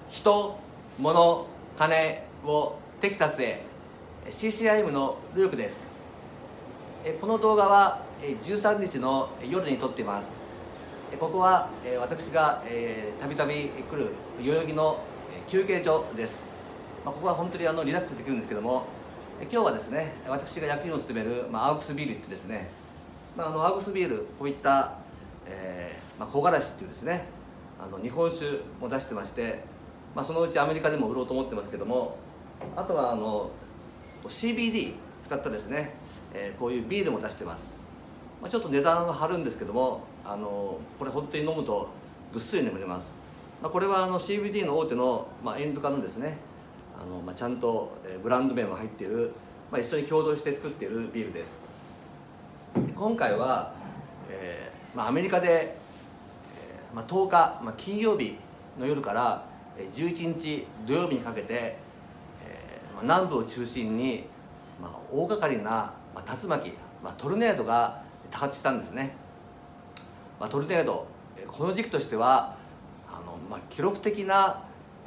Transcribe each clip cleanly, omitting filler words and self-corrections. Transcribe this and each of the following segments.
人、物、金をテキサスへ CCIM のルークです。この動画は13日の夜に撮っています。ここは私がたびたび来る代々木の休憩所です。ここは本当にリラックスできるんですけども、今日はですね、私が役員を務めるアウクスビールってですね、アウクスビール、こういった木枯らしっていうですね、日本酒も出してまして、そのうちアメリカでも売ろうと思ってますけども、あとはCBD 使ったですね、こういうビールも出してます。ちょっと値段は張るんですけども、これ本当に飲むとぐっすり眠れます。これはCBD の大手のエンドカのですね、ちゃんとブランド名も入っている、一緒に共同して作っているビールです。今回は、アメリカで、10日、金曜日の夜から11日土曜日にかけて、南部を中心に、大掛かりな竜巻、トルネードが多発したんですね。トルネード、この時期としては記録的な、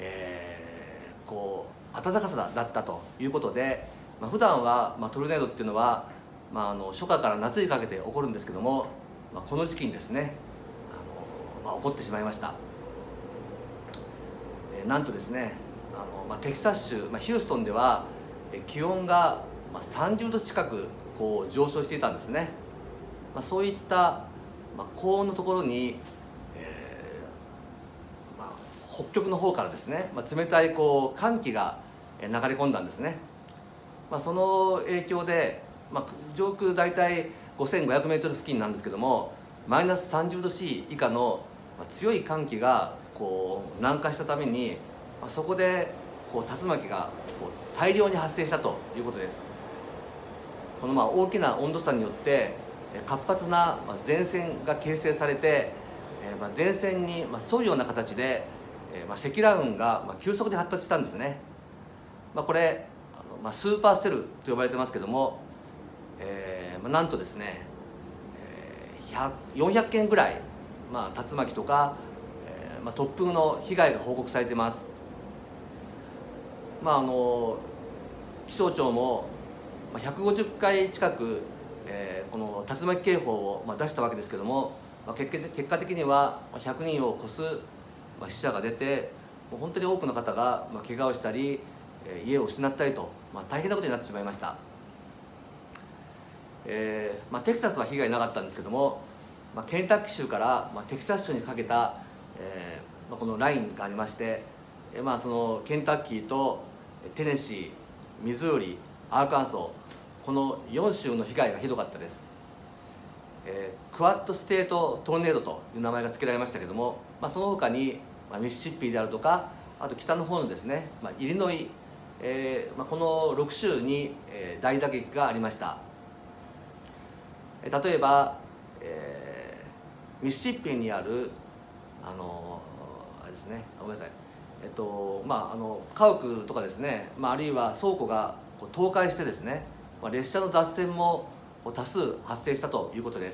暖かさだったということで、普段はトルネードっていうのは、初夏から夏にかけて起こるんですけども、この時期にですね起こってしまいました。なんとですねテキサス州、ヒューストンでは気温が30度近く上昇していたんですね。そういった高温のところに、北極の方からですね、冷たい寒気が流れ込んだんですね。その影響で、上空大体 5500m 付近なんですけども、マイナス30度 C 以下の強い寒気が南下したために、そこで竜巻が大量に発生したということです。この大きな温度差によって活発な前線が形成されて、前線に沿うような形で積乱雲が急速に発達したんですね。これスーパーセルと呼ばれてますけども、なんとですね400件ぐらい竜巻とか突風の被害が報告されています。気象庁も150回近く、この竜巻警報を出したわけですけども、結果的には100人を超す死者が出て、本当に多くの方が怪我をしたり家を失ったりと大変なことになってしまいました。テキサスは被害なかったんですけども、ケンタッキー州からテキサス州にかけた、このラインがありまして、そのケンタッキーとテネシー、ミズーリ、アーカンソー、この4州の被害がひどかったです。クワッドステートトルネードという名前が付けられましたけども、その他にミシシッピであるとか、あと北の方のですね、イリノイ、この6州に大打撃がありました。例えば、ミシシッピにあるあれですね、ごめんなさい、家屋とかですね、あるいは倉庫が倒壊してですね、列車の脱線も多数発生したということです。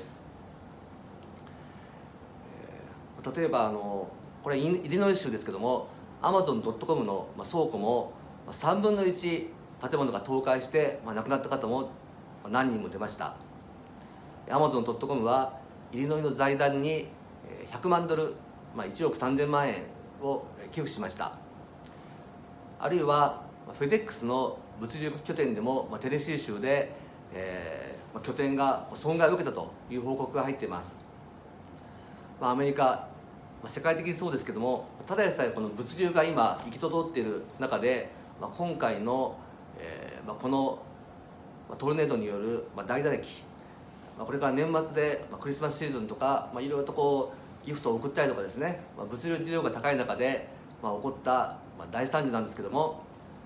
例えばこれイリノイ州ですけども、アマゾン.com の倉庫も3分の1建物が倒壊して亡くなった方も何人も出ました。アマゾン.com はイリノイの財団に100万ドル、1億3000万円を寄付しました。あるいはフェデックスの物流拠点でもテネシー州で、拠点が損害を受けたという報告が入っています。アメリカ、世界的にそうですけども、ただでさえこの物流が今行き届っている中で、今回の、このトルネードによる大打撃、これから年末でクリスマスシーズンとか、いろいろとギフトを送ったりとかですね、物流需要が高い中で、起こった大惨事なんですけども、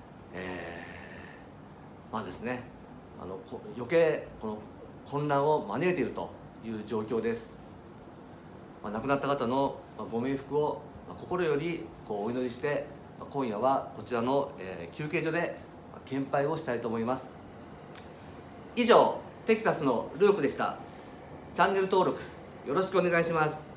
ですね、余計この混乱を招いているという状況です。亡くなった方のご冥福を心よりお祈りして、今夜はこちらの休憩所で献杯をしたいと思います。以上、テキサスのルークでした。チャンネル登録よろしくお願いします。